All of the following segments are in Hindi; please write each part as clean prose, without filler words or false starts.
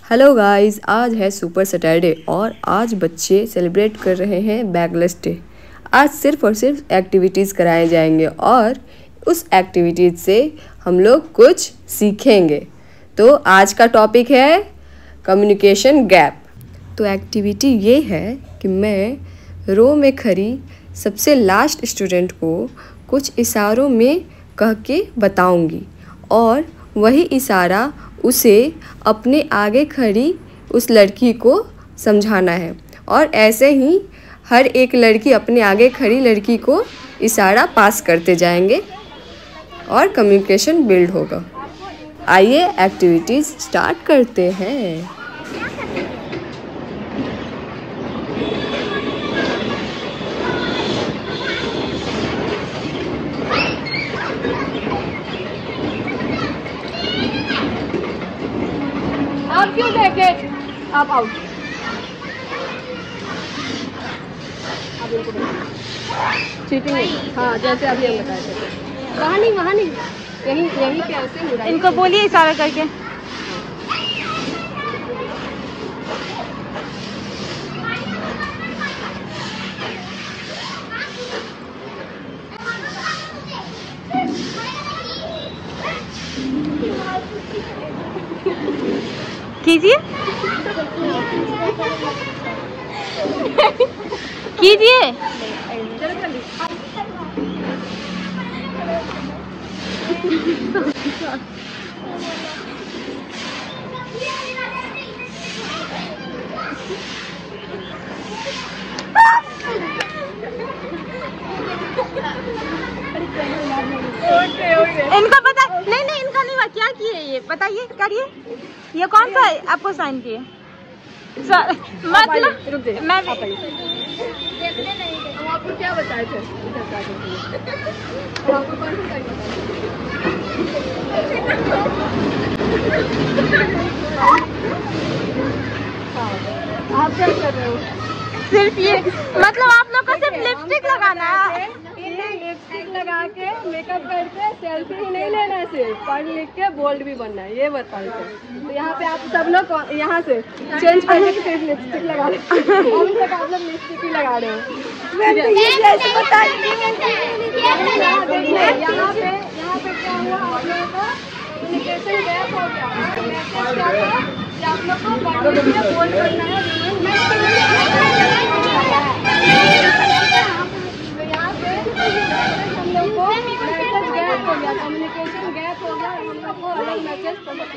हेलो गाइस, आज है सुपर सैटरडे और आज बच्चे सेलिब्रेट कर रहे हैं बैगलेस डे। आज सिर्फ और सिर्फ एक्टिविटीज़ कराए जाएंगे और उस एक्टिविटीज़ से हम लोग कुछ सीखेंगे। तो आज का टॉपिक है कम्युनिकेशन गैप। तो एक्टिविटी ये है कि मैं रो में खड़ी सबसे लास्ट स्टूडेंट को कुछ इशारों में कह के बताऊंगी और वही इशारा उसे अपने आगे खड़ी उस लड़की को समझाना है और ऐसे ही हर एक लड़की अपने आगे खड़ी लड़की को इशारा पास करते जाएंगे और कम्युनिकेशन बिल्ड होगा। आइए एक्टिविटीज़ स्टार्ट करते हैं। आप क्यों देखे? आप आउट। चीटिंग नहीं। हाँ, जैसे अभी हम बताए थे। वहाँ नहीं यहीं पे ऐसे मुड़ा। इनको बोलिए इशारा करके। कीजिए कीजिए। इनका पता नहीं इनका नहीं हुआ। क्या किए ये बताइए, करिए। ये कौन सा आपको साइन किए? मतलब मैं आपको क्या बताए थे? आपको कौन आप क्या कर रहे हो? सिर्फ ये मतलब आप लोग को सिर्फ लिपस्टिक लगाना है। लिपस्टिक लगा के मेकअप करके सेल्फी ही नहीं लेना है, सिर्फ पढ़ लिख के बोल्ड भी बनना है, ये बताते हैं। तो यहाँ पे आप सब लोग यहाँ से चेंज करने की सिर्फ लिपस्टिक लगा रहे हैं। अभी तक आप लोग लिपस्टिक ही लगा रहे हो। यहाँ पे क्या हुआ, आप लोगों का कम्युनिकेशन गैप हो गया। मैसेज क्या था कि आप लोग को पढ़ लिख के बोल्ड करना है। हम लोग को मैसेज गैप हो गया, कम्युनिकेशन गैप हो गया, हम लोग को अलग मैसेज पढ़ना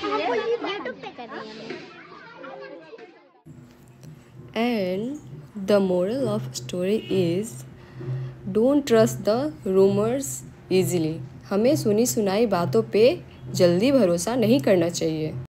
है। And the moral of story is don't trust the rumors easily। हमें सुनी सुनाई बातों पे जल्दी भरोसा नहीं करना चाहिए।